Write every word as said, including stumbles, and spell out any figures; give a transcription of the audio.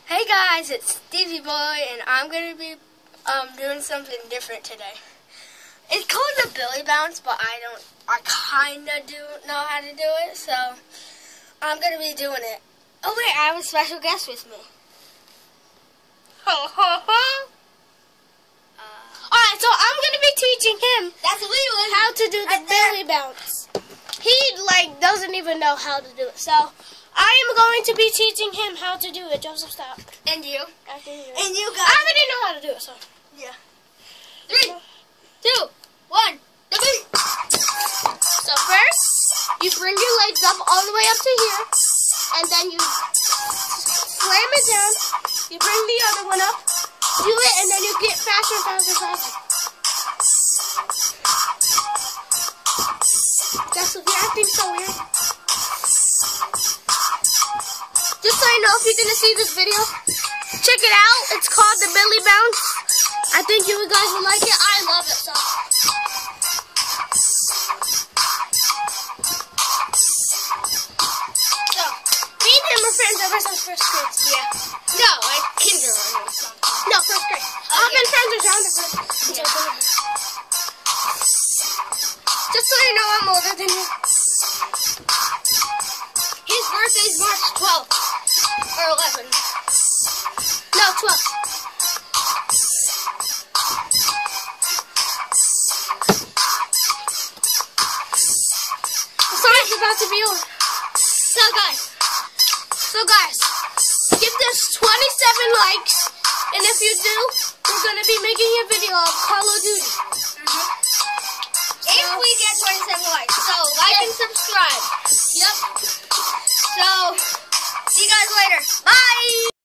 Hey guys, it's Stevie Boy, and I'm going to be um, doing something different today. It's called the Billy Bounce, but I don't, I kind of do know how to do it, so I'm going to be doing it. Oh wait, I have a special guest with me. Ho ho ho! Uh, Alright, so I'm going to be teaching him That's Leland. how to do the Right Billy Bounce. He, like, doesn't even know how to do it, so I am going to be teaching him how to do it. Joseph, stop. And you. After you. And you I guys. already know how to do it, so. Yeah. Three, two, one, the beat. So first, you bring your legs up all the way up to here, and then you slam it down. You bring the other one up, do it, and then you get faster and faster and faster. That's what you're acting so weird. Just so you know, if you're gonna see this video, check it out. It's called the Billy Bounce. I think you guys will like it. I love it so. So, me and him are friends ever since first grade. Yeah. No, like kindergarten. No, first grade. I've been friends with John for Yeah. Just so you know, I'm older than you. His birthday's March twelfth. Or eleventh. No, twelve. The song's about to be over. So guys, So guys, give this twenty-seven likes, and if you do, we're gonna be making a video of Call of Duty. if we get twenty-seven likes, so like and subscribe. Yep. So, see you guys later. Bye.